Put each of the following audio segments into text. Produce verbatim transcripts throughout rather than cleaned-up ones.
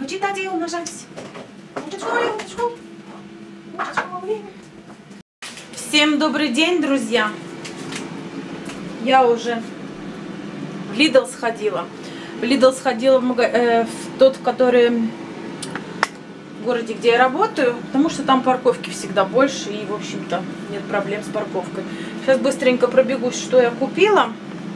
читать и умножать. Всем добрый день, друзья. Я уже в Lidl сходила. В Lidl сходила в, мага... э, в тот, который в городе, где я работаю, потому что там парковки всегда больше и, в общем-то, нет проблем с парковкой. Сейчас быстренько пробегусь, что я купила.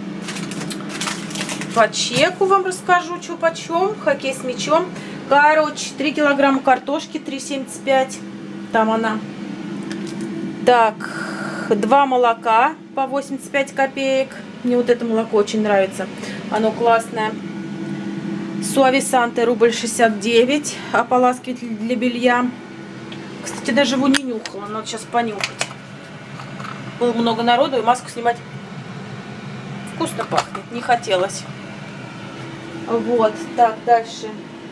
По чеку вам расскажу, что почем. Хоккей с мячом. Короче, три килограмма картошки, три семьдесят пять. Там она. Так, два молока по восемьдесят пять копеек. Мне вот это молоко очень нравится. Оно классное. Суависанте рубль шестьдесят девять. Ополаскиватель для белья. Кстати, даже его не нюхала. Надо сейчас понюхать. Было много народу, и маску снимать вкусно пахнет. Не хотелось. Вот, так, дальше.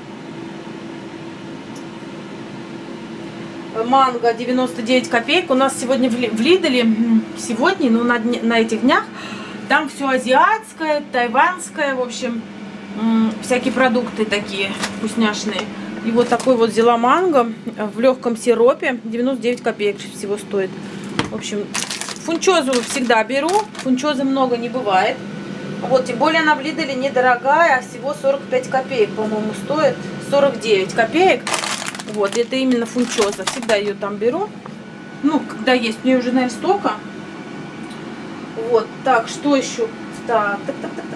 Манго девяносто девять копеек. У нас сегодня в Лиделе, сегодня, ну на, на этих днях, там все азиатское, тайванское, в общем, всякие продукты такие вкусняшные. И вот такой вот взяла манго в легком сиропе, девяносто девять копеек всего стоит. В общем, фунчозу всегда беру, фунчозы много не бывает. Вот, тем более она в Лиделе недорогая, а всего сорок пять копеек, по-моему, стоит. сорок девять копеек. Вот, это именно фунчоза. Всегда ее там беру. Ну, когда есть. Мне уже, наверное, столько. Вот, так, что еще? Так, так, так, так, так,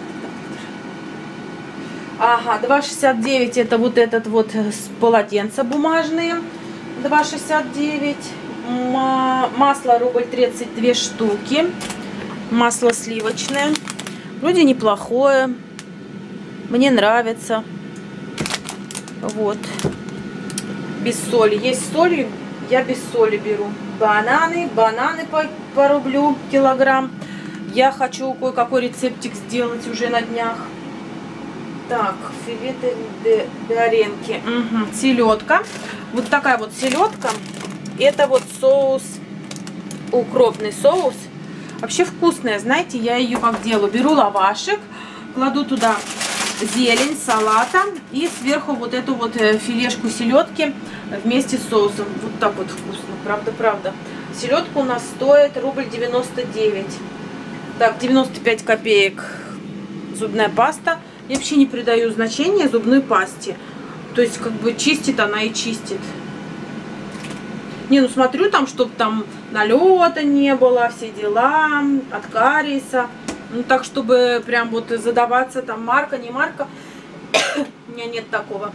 так. Ага, два шестьдесят девять это вот этот вот полотенца бумажные. два шестьдесят девять. Масло рубль тридцать две штуки. Масло сливочное. Вроде неплохое. Мне нравится. Вот. Без соли. Есть соль, я без соли беру. Бананы. Бананы по, по рублю килограмм. Я хочу кое-какой рецептик сделать уже на днях. Так, филе де, де оренки. Угу. Селедка. Вот такая вот селедка. Это вот соус, укропный соус. Вообще вкусная, знаете, я ее как делаю. Беру лавашек, кладу туда зелень, салата и сверху вот эту вот филешку селедки вместе с соусом. Вот так вот вкусно, правда-правда. Селедка у нас стоит рубль девяносто девять. Так, девяносто пять копеек зубная паста. Я вообще не придаю значения зубной пасте. То есть как бы чистит она и чистит. Не, ну смотрю там, чтобы там налета не было, все дела, от кариеса. Ну так, чтобы прям вот задаваться там марка, не марка. У меня нет такого.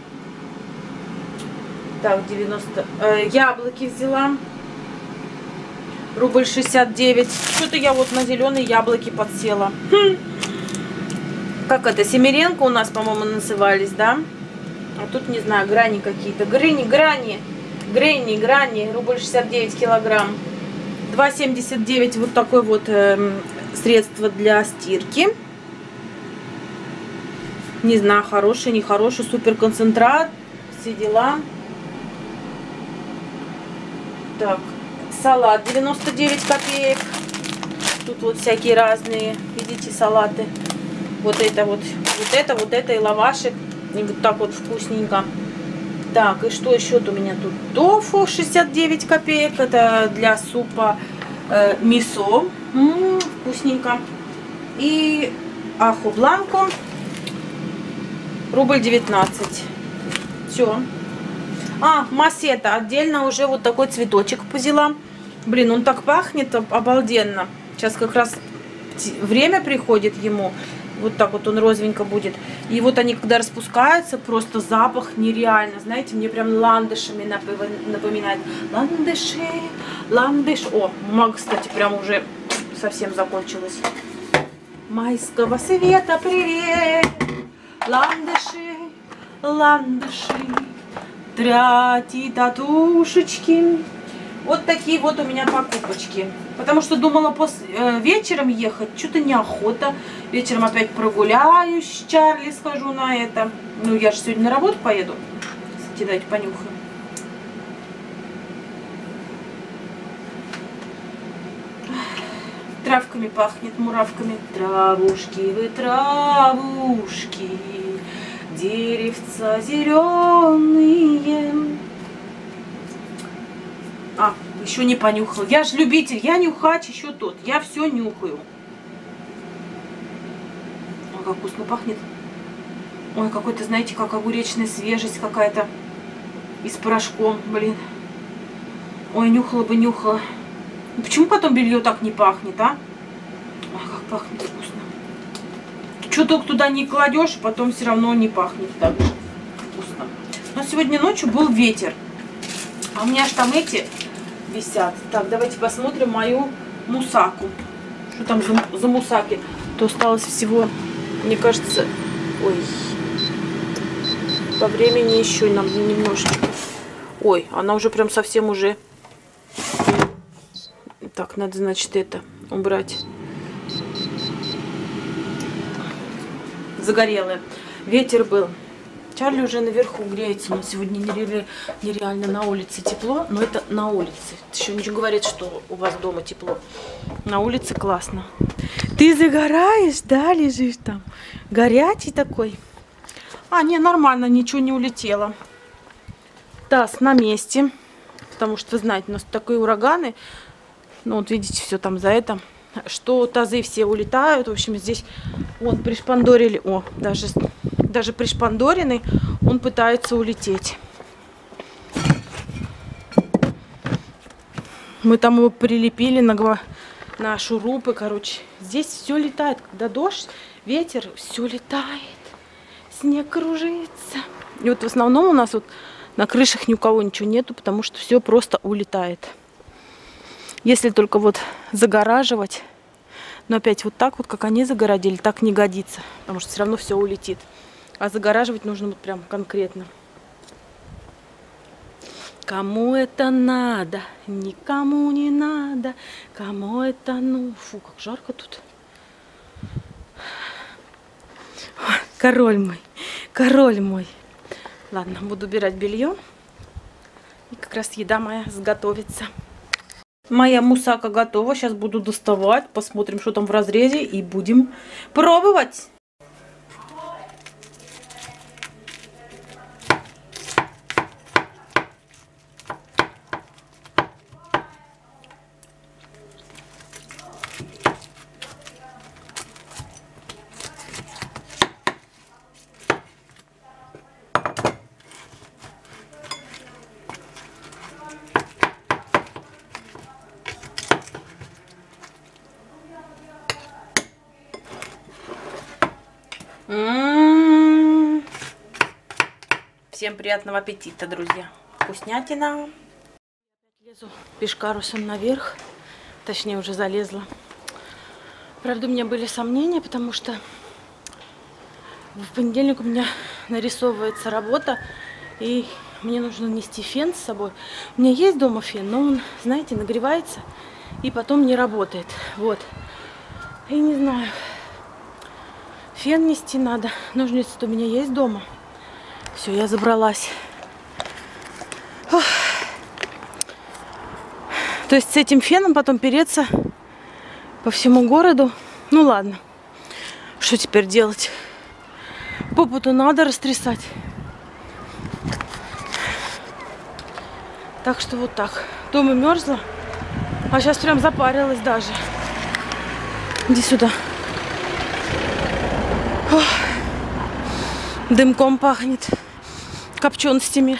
Так, девяносто. Э, яблоки взяла. Рубль шестьдесят девять. Что-то я вот на зеленые яблоки подсела. Хм. Как это, семеренко у нас, по-моему, назывались, да? А тут, не знаю, грани какие-то. Грани, грани. Грени, грани. Рубль шестьдесят девять килограмм. два семьдесят девять вот такой вот э, средство для стирки. Не знаю, хороший, нехороший. Супер концентрат. Все дела. Так. Салат девяносто девять копеек. Тут вот всякие разные, видите, салаты. Вот это вот, вот это, вот это и лавашек. И вот так вот вкусненько. Так, и что еще-то у меня тут? Тофу шестьдесят девять копеек. Это для супа э, мисо. М-м, вкусненько. И аху бланку. Рубль девятнадцать. Все. А, массета. Отдельно уже вот такой цветочек взяла. Блин, он так пахнет обалденно. Сейчас как раз время приходит ему. Вот так вот он розовенько будет. И вот они, когда распускаются, просто запах нереально. Знаете, мне прям ландышами напоминает. Ландыши, ландыш. О, бумага, кстати, прям уже совсем закончилась. Майского света привет. Ландыши, ландыши. Тряти татушечки. Вот такие вот у меня покупочки. Потому что думала после, э, вечером ехать. Что-то неохота. Вечером опять прогуляюсь с Чарли, схожу на это. Ну, я же сегодня на работу поеду. Кстати, дайте понюхаю. Травками пахнет, муравками. Травушки вы, травушки. Деревца зеленые. А, еще не понюхал. Я же любитель, я нюхач, еще тот. Я все нюхаю. Ой, как вкусно пахнет. Ой, какой-то, знаете, как огуречная свежесть какая-то. И с порошком, блин. Ой, нюхала бы, нюхала. Ну, почему потом белье так не пахнет, а? Ой, как пахнет вкусно. Что только туда не кладешь, потом все равно не пахнет так же вкусно. Но сегодня ночью был ветер. А у меня аж там эти висят. Так, давайте посмотрим мою мусаку. Что там за, за мусаки? То осталось всего, мне кажется... Ой... По времени еще нам немножечко. Ой, она уже прям совсем уже... Так, надо, значит, это убрать. Загорелая. Ветер был. Чарли уже наверху греется. Но сегодня нереально, нереально на улице тепло. Но это на улице. Еще не говорит, что у вас дома тепло. На улице классно. Ты загораешь, да, лежишь там? Горячий такой. А, не, нормально, ничего не улетело. Таз на месте. Потому что, вы знаете, у нас такие ураганы. Ну, вот видите, все там за это. Что тазы все улетают. В общем, здесь вон пришпандорили. О, даже, даже пришпандоренный. Он пытается улететь. Мы там его прилепили на, на шурупы, короче. Здесь все летает. Когда дождь, ветер, все летает. Снег кружится. И вот в основном у нас вот на крышах ни у кого ничего нету, потому что все просто улетает. Если только вот загораживать, но опять вот так вот, как они загородили, так не годится, потому что все равно все улетит. А загораживать нужно вот прям конкретно. Кому это надо? Никому не надо. Кому это ну? Фу, как жарко тут. Король мой, король мой. Ладно, буду убирать белье. И как раз еда моя сготовится. Моя мусака готова. Сейчас буду доставать. Посмотрим, что там в разрезе. И будем пробовать. М-м-м. Всем приятного аппетита, друзья. Вкуснятина. Лезу пешкарусом наверх. Точнее, уже залезла. Правда, у меня были сомнения, потому что в понедельник у меня нарисовывается работа. И мне нужно нести фен с собой. У меня есть дома фен, но он, знаете, нагревается и потом не работает. Вот. И не знаю... Фен нести надо. Ножницы-то у меня есть дома. Все, я забралась. Ох. То есть с этим феном потом переться по всему городу. Ну ладно. Что теперь делать? Попу-то надо растрясать. Так что вот так. Дома мерзла. А сейчас прям запарилась даже. Иди сюда. Ох, дымком пахнет, копченостями.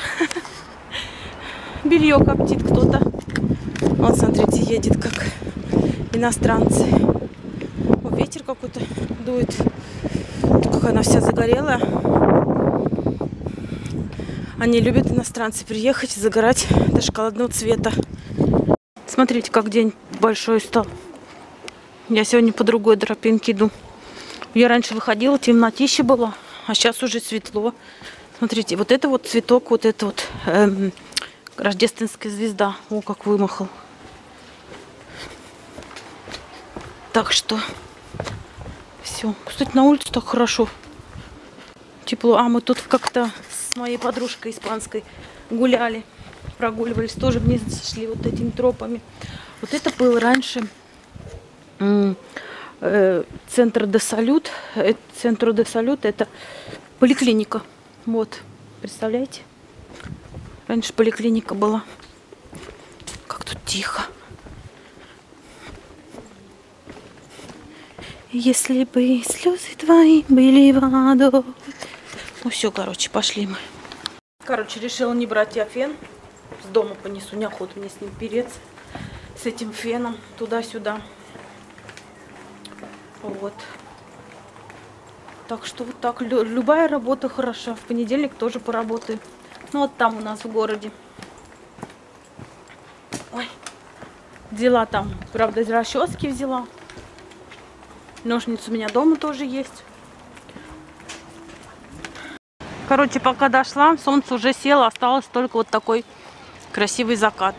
Белье коптит кто-то. Вот, смотрите, едет как иностранцы. О, ветер какой-то дует. Как она вся загорелая. Они любят, иностранцы, приехать и загорать до шоколадного цвета. Смотрите, как день большой стал. Я сегодня по другой тропинке иду. Я раньше выходила, темнотища была, а сейчас уже светло. Смотрите, вот это вот цветок, вот это вот эм, рождественская звезда. О, как вымахал. Так что все. Кстати, на улице так хорошо. Тепло. А мы тут как-то с моей подружкой испанской гуляли, прогуливались, тоже вниз сошли вот этими тропами. Вот это был раньше... Центр де Салют. Центр де Салют — это Поликлиника. Вот, представляете? Раньше поликлиника была. Как тут тихо. Если бы слезы твои были водой. Ну все, короче, пошли мы. Короче, решила не брать я фен. С дома понесу, неохота мне с ним переться. С этим феном туда-сюда. Вот. Так что вот так. Любая работа хороша. В понедельник тоже поработаю. Ну вот там у нас в городе. Ой. Взяла там, правда, расчески взяла. Ножницы у меня дома тоже есть. Короче, пока дошла, солнце уже село, осталось только вот такой красивый закат.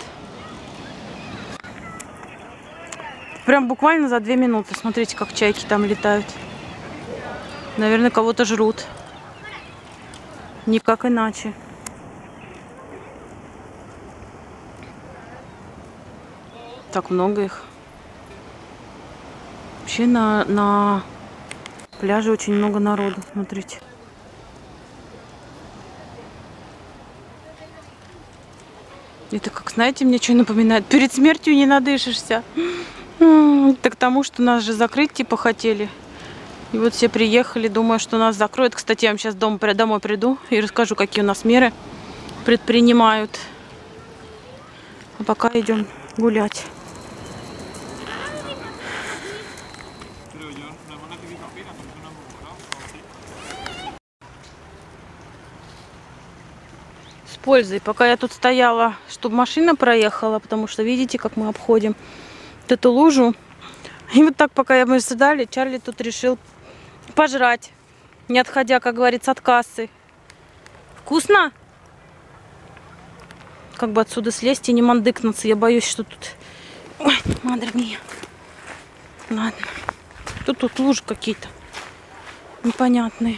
Прям буквально за две минуты. Смотрите, как чайки там летают. Наверное, кого-то жрут. Никак иначе. Так много их. Вообще на, на пляже очень много народу. Смотрите. Это как, знаете, мне что напоминает? Перед смертью не надышишься. Это к тому, что нас же закрыть типа хотели. И вот все приехали, думаю, что нас закроют. Кстати, я вам сейчас дом, домой приду и расскажу, какие у нас меры предпринимают. А пока идем гулять. С пользой. Пока я тут стояла, чтобы машина проехала, потому что видите, как мы обходим вот эту лужу. И вот так, пока мы ждали, Чарли тут решил пожрать, не отходя, как говорится, от кассы. Вкусно? Как бы отсюда слезть и не мандыкнуться. Я боюсь, что тут... Ой, мадре мия. Ладно. Тут, тут лужи какие-то непонятные.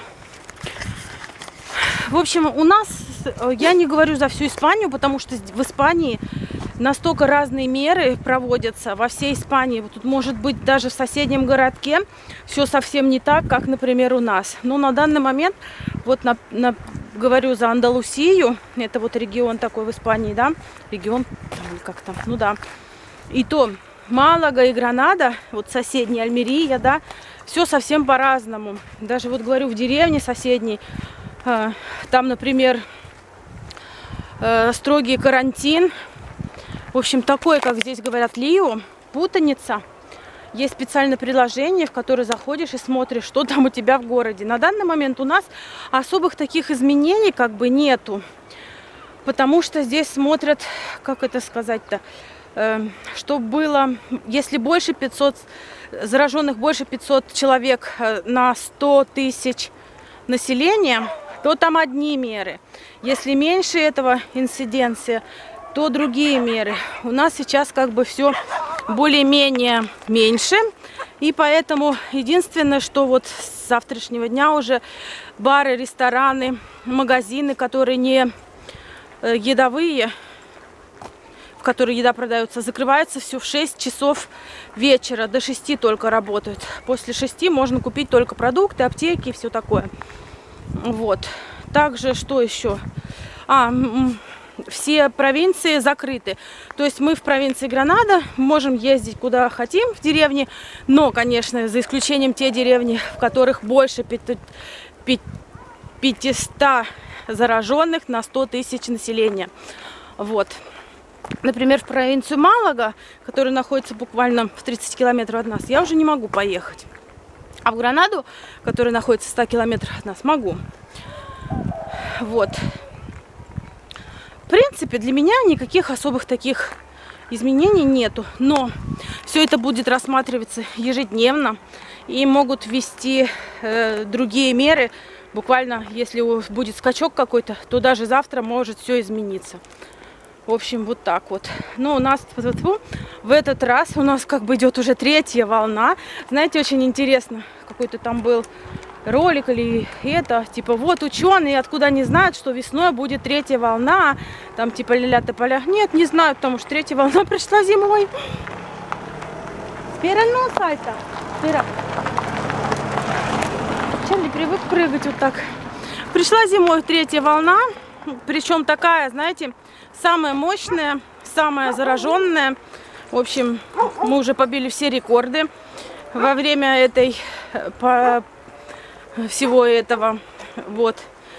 В общем, у нас, я не говорю за всю Испанию, потому что в Испании настолько разные меры проводятся во всей Испании. Вот тут может быть даже в соседнем городке все совсем не так, как, например, у нас. Но на данный момент, вот на, на, говорю за Андалусию, это вот регион такой в Испании, да, регион, как там, ну да. И то Малага и Гранада, вот соседняя Альмерия, да, все совсем по-разному. Даже вот говорю, в деревне соседней, э, там, например, э, строгий карантин. В общем, такое, как здесь говорят, Лио, путаница. Есть специальное приложение, в которое заходишь и смотришь, что там у тебя в городе. На данный момент у нас особых таких изменений как бы нету. Потому что здесь смотрят, как это сказать-то, э, что было, если больше пятисот, зараженных больше пятисот человек на сто тысяч населения, то там одни меры. Если меньше этого инциденция, то другие меры. У нас сейчас как бы все более-менее меньше. И поэтому единственное, что вот с завтрашнего дня уже бары, рестораны, магазины, которые не едовые, в которые еда продается, закрываются все в шесть часов вечера. До шести только работают. После шести можно купить только продукты, аптеки и все такое. Вот. Также, что еще? А, все провинции закрыты. То есть мы в провинции Гранада можем ездить куда хотим в деревне, но, конечно, за исключением те деревни, в которых больше пятисот зараженных на сто тысяч населения. Вот. Например, в провинцию Малага, которая находится буквально в тридцати километрах от нас, я уже не могу поехать. А в Гранаду, которая находится в ста километрах от нас, могу. Вот. В принципе, для меня никаких особых таких изменений нету. Но все это будет рассматриваться ежедневно. И могут ввести э, другие меры. Буквально, если будет скачок какой-то, то даже завтра может все измениться. В общем, вот так вот. Но у нас в этот раз у нас как бы идет уже третья волна. Знаете, очень интересно, какой-то там был ролик или это, типа, вот ученые, откуда они знают, что весной будет третья волна, там типа ля-ля тополя. Нет, не знаю, потому что третья волна пришла зимой. Спера, ну, сальто. Спера. Чарли привык прыгать вот так. Пришла зимой третья волна, причем такая, знаете, самая мощная, самая зараженная. В общем, мы уже побили все рекорды во время этой, по, всего этого. Вот.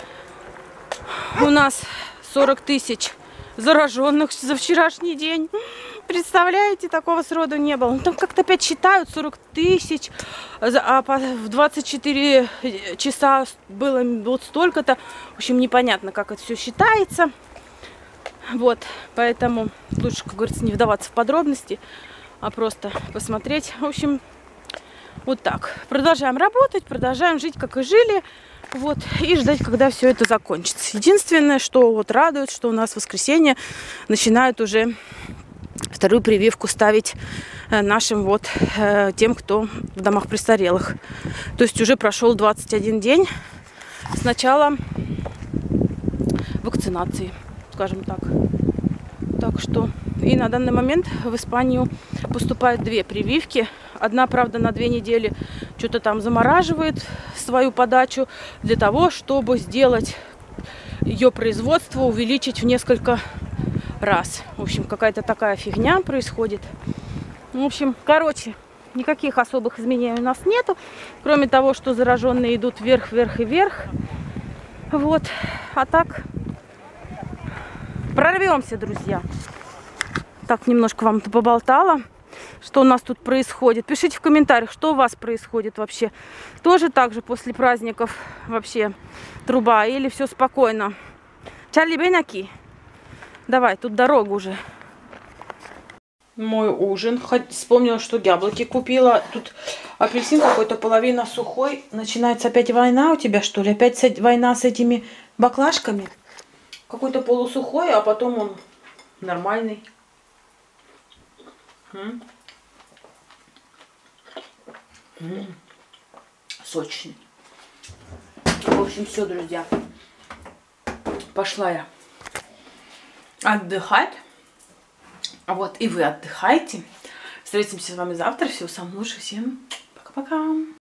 У нас сорок тысяч зараженных за вчерашний день. Представляете, такого сроду не было. Ну, там как-то опять считают сорок тысяч, а в двадцать четыре часа было вот столько-то. В общем, непонятно, как это все считается. Вот, поэтому лучше, как говорится, не вдаваться в подробности, а просто посмотреть. В общем, вот так. Продолжаем работать, продолжаем жить, как и жили. Вот, и ждать, когда все это закончится. Единственное, что вот радует, что у нас в воскресенье начинают уже вторую прививку ставить нашим вот тем, кто в домах престарелых. То есть уже прошел двадцать один день с начала вакцинации, скажем так. Так что и на данный момент в Испанию поступают две прививки. Одна, правда, на две недели что-то там замораживает свою подачу для того, чтобы сделать ее производство, увеличить в несколько раз. В общем, какая-то такая фигня происходит. В общем, короче, никаких особых изменений у нас нету, кроме того, что зараженные идут вверх, вверх и вверх. Вот. А так прорвемся, друзья. Так, немножко вам поболтала, что у нас тут происходит. Пишите в комментариях, что у вас происходит вообще. Тоже так же после праздников вообще труба или все спокойно? Чарли, бейнаки. Давай, тут дорога уже. Мой ужин. Вспомнила, что яблоки купила. Тут апельсин какой-то, половина сухой. Начинается опять война у тебя, что ли? Опять война с этими баклажками? Какой-то полусухой, а потом он нормальный. М -м -м. Сочный. В общем, все, друзья. Пошла я отдыхать. А вот и вы отдыхайте. Встретимся с вами завтра. Всего самого лучшего. Всем пока-пока.